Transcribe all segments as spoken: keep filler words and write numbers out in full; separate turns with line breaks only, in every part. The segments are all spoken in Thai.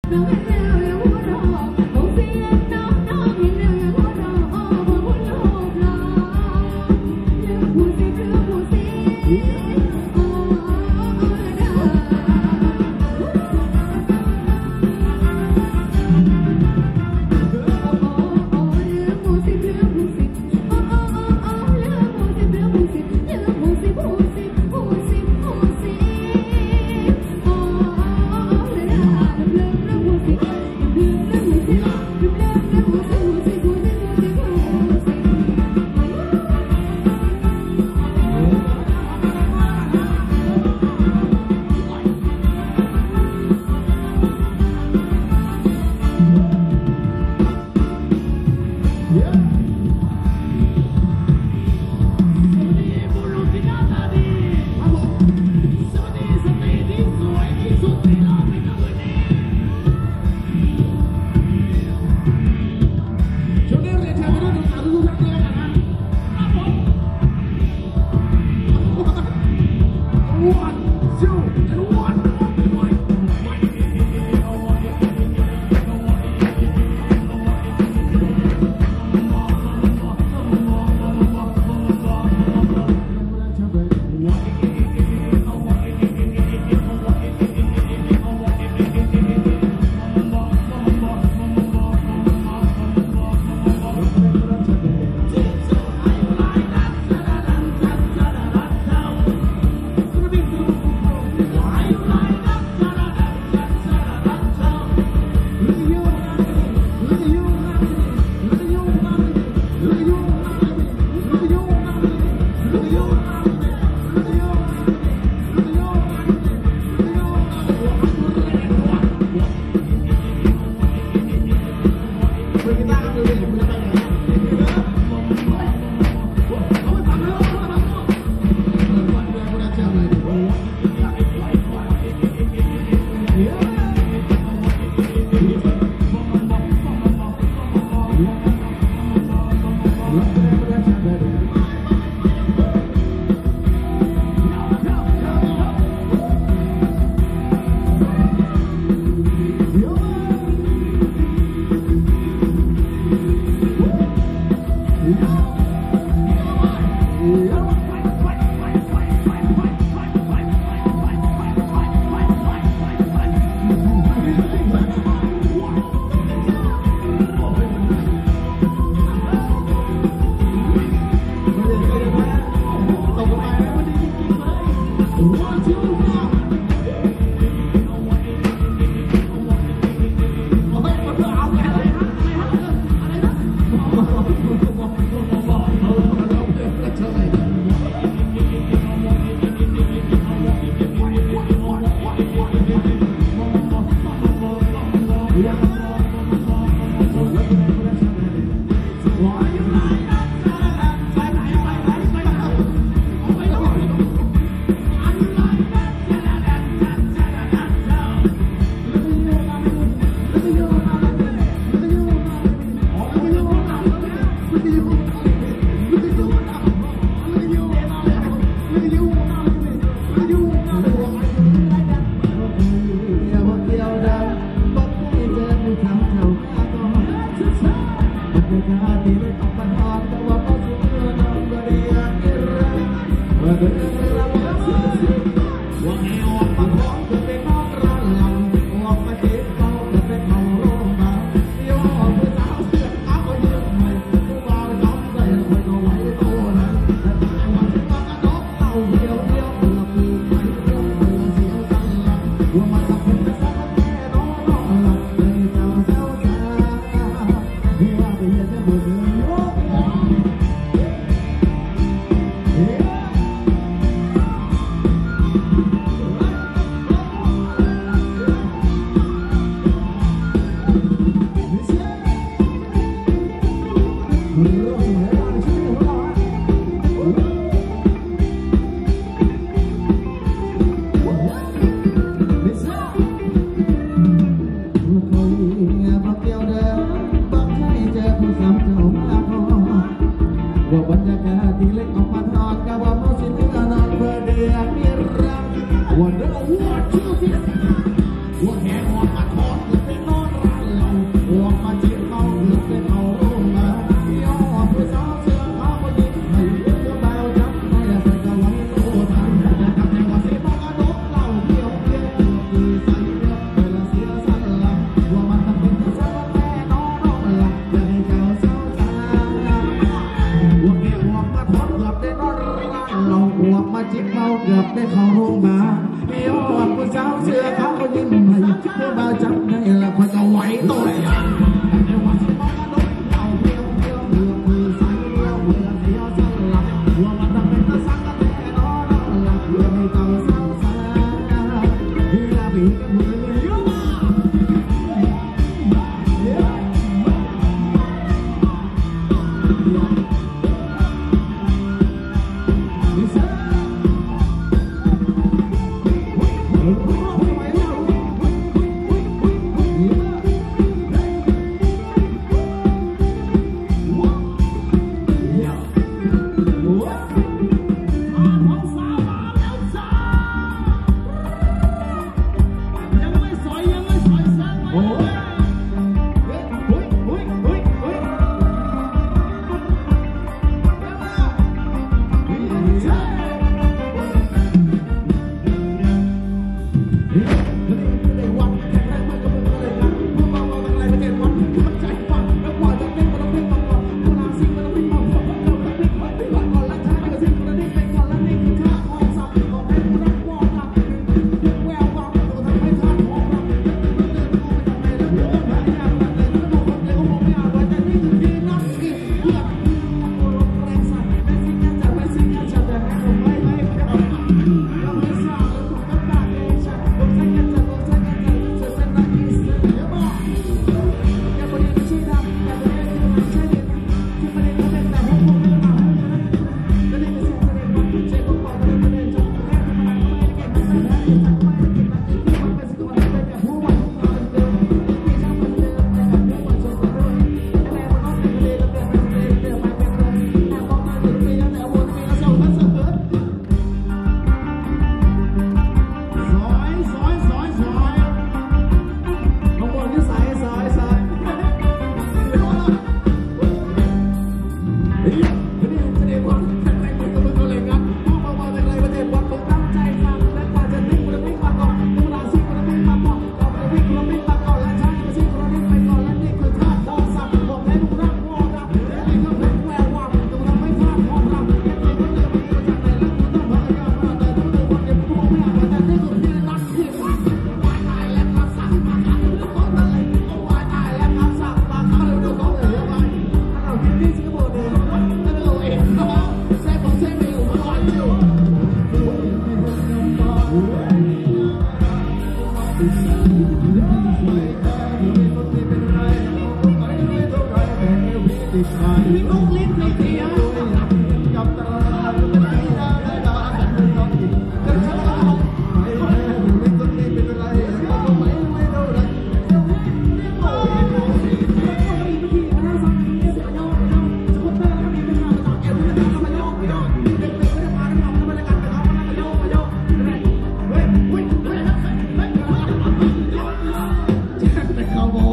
Hãy subscribe cho kênh Ghiền Mì Gõ để không bỏ lỡ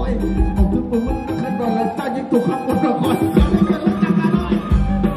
อยออกถึงปืนมันขึ้นก่อนแล้วเจ้ายิงถูกขับบนละครเจ้าได้เกิดรู้จักกันหน่อย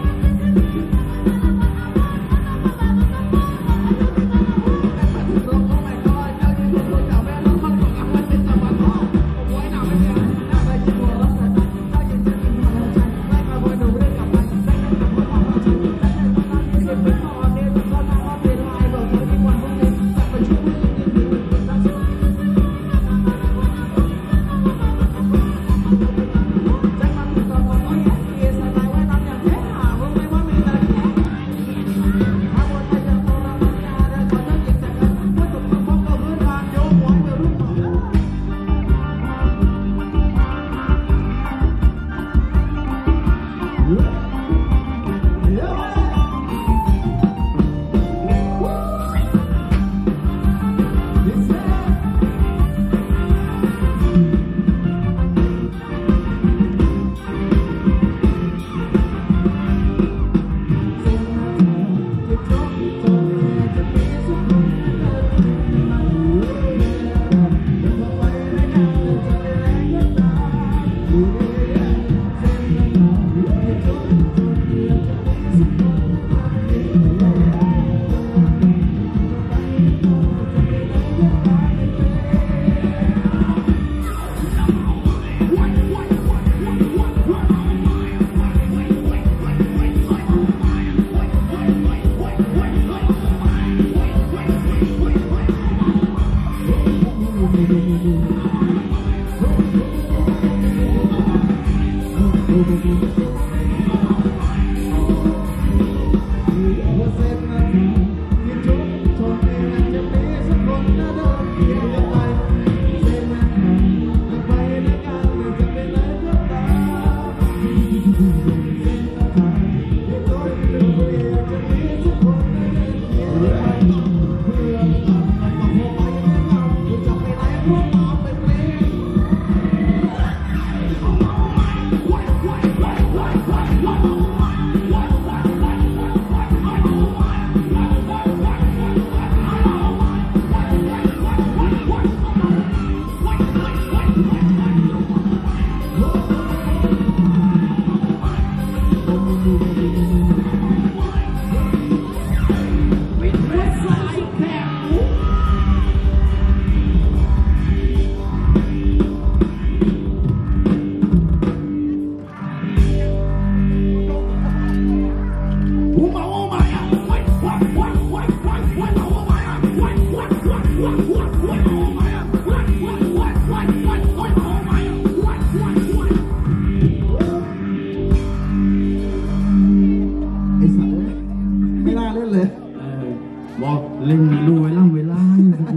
เล่นมีรู้เวลาเวลา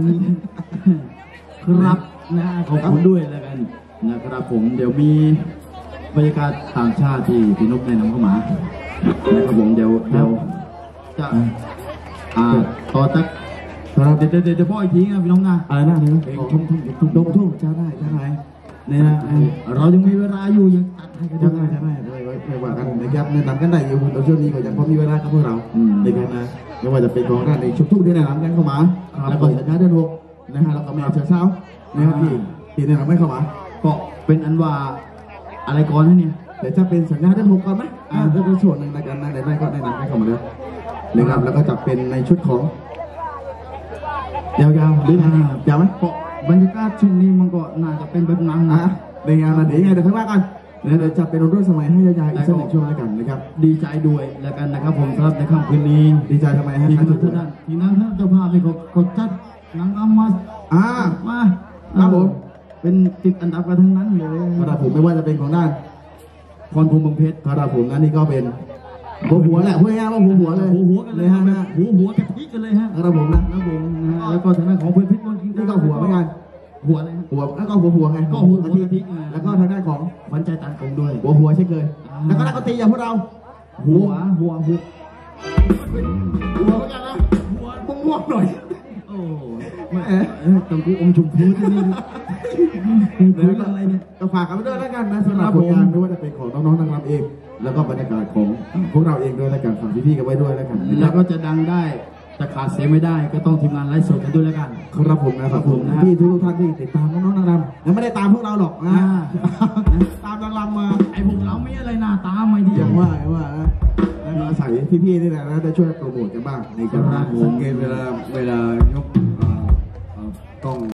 ครับนะขอบคุณด้วยแล้วกันนะครับผมเดี๋ยวมีบรรยากาศต่างชาติที่พี่นกแนะนำเข้ามานะครับผมเดี๋ยวเดี๋ยวจะอ่าต่อจากเดี๋ยวเดี๋ยวเดี๋ยวพ่ออีกทีนะพี่น้องนะอะไรนะเพลงทุ่มทุ่มทุ่มทุ่มทุ่มจะได้จะได้เนี่ยเรายังมีเวลาอยู่ยังตัดให้กันได้จะได้เลยไม่ว่ากันนะครับแนะนำกันได้อยู่ตอนช่วงนี้ก็ยังพอมีเวลากับพวกเราในการนะไม่ว่าจะเป็นของด้านในชุดทุกที่แนะนำกันเข้ามาแล้วก็สัญญาเดินวงนะฮะแล้วก็แมวเช้าเช้านะครับที่ที่แนะนำไม่เข้ามาก็เป็นอันว่าอะไรก่อนนะเนี่ยเดี๋ยวจะเป็นสัญญาเดินวงก่อนไหมอ่าจะเป็นส่วนหนึ่งในการนะเดี๋ยวได้ก็แนะนำกันเข้ามาเลยนะครับแล้วก็จะเป็นในชุดของยาวๆหรือยาวไหมก็บรรยากาศช่วงนี้มันก็น่าจะเป็นแบบนั้นนะในงานนะเดี๋ยวยังไงเดี๋ยวข้างล่างกันเดี๋ยวจะเป็นรุ่นสมัยให้ยายๆอีกสักหนึ่งช่วงแล้วกันนะครับดีใจด้วยแล้วกันนะครับผมครับในค่ำคืนนี้ดีใจทำไมฮะที่นั่นที่นั่นเจ้าภาพนี่เขาเขาจัดนางรำมาอ่ามาครับผมเป็นติดอันดับกันทั้งนั้นเลยครับผมไม่ว่าจะเป็นของด้านพรภูมิเมืองเพชรครับผมนั่นนี่ก็เป็นหัวหัวแหละพูดง่ายๆว่าหัวหัวเลยหัวหัวกันเลยฮะหัวหัวกะทิกันเลยฮะครับผมนะครับผมแล้วก็ทางด้านของเพื่อนเพชรนี่ก็หัวเหมือนกันหัวอะไรหัวแล้วก็หัวหัวไงก็หัวกะทิแล้วก็ทางด้านของขวัญใจตันกงด้วยหัวหัวใช่เลยแล้วก็นักดนตรีอย่างพวกเราหัวหัวหัวหัวเหมือนกันนะหัวม่วงๆหน่อยโอ้แม่ตรงกูอมชมพูที่นี่แล้วก็อะไรเนี่ยก็ฝากกันไปด้วยแล้วกันนะสำหรับผลงานไม่ว่าจะเป็นของน้องๆนางรำเองแล้วก็บรรยากาศของพวกเราเองด้วยแล้วกันฝากพี่ๆกันไว้ด้วยแล้วกันแล้วก็จะดังได้ตจะขาดเสียไม่ได้ก็ต้องทีมงานไลฟ์สดกันด้วยแล้วกัน
ครับผมนะครับผมนะพี่ทุกท่านที่ติดตามน้องๆนางรำยังไม่ได้ตามพวกเราหรอกนะตามนางรำมา
ไอ้พวกเราไม่อะไรหน้าตาไม่ดี
อย่างว่าอย่างว่านะอาศัยพี่ๆนี่แหละนะจะช่วยโปรโมทกันบ้างในการสังเกตเวลาเวลายกต้อง